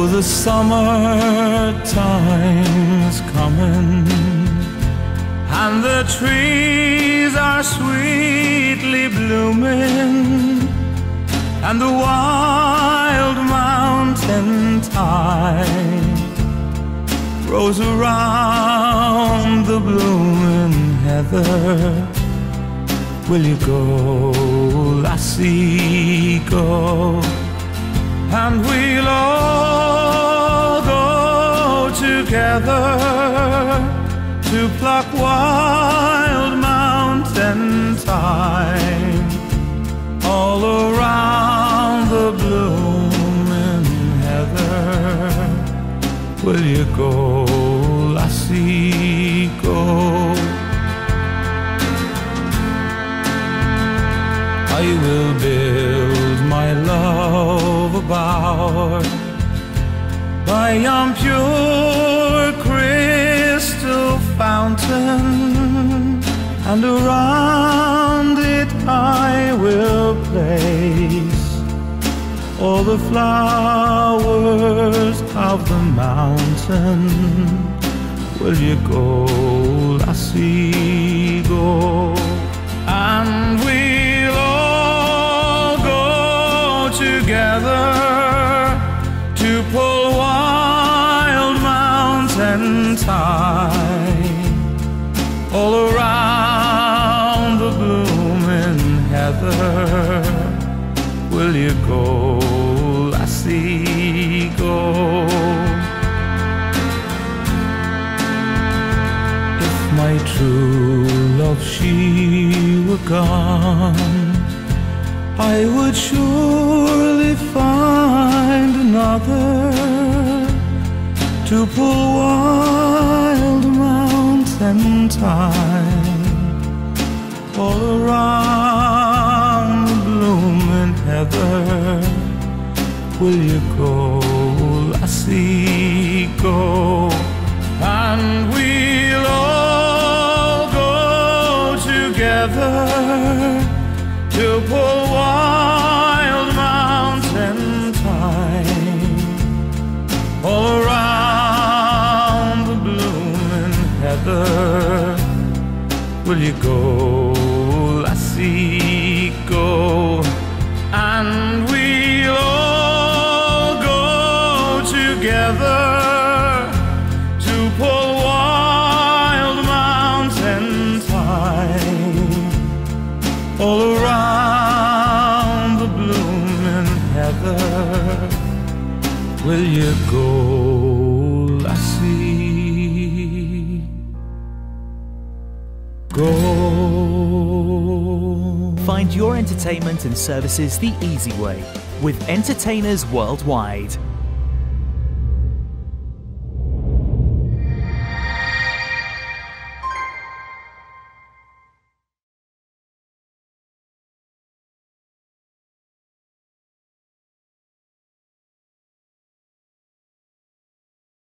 the summertime's coming, and the trees are sweetly blooming, and the wild mountain thyme grows around the blooming heather. Will you go, lassie, go? And we'll all go together to pluck wild mountain thyme all around the blooming heather. Will you go, lassie, go? I will build my love a bower by yon pure crystal fountain, and around it I will place all the flowers of the mountain. Will you go, lassie, go? And we'll all go together to pull wild mountain thyme all around the blooming heather. Will you go, lassie, go? If my true love she were gone, I would surely find another to pull wild mountain thyme all around the blooming heather. Will you go, lassie, go? And we'll all go together to pull wild mountain thyme all around the blooming heather. Will you go, lassie, go? And we'll all go together to pull wild mountain thyme all around the blooming heather. Will you go, lassie, go? Find your entertainment and services the easy way with Entertainers Worldwide.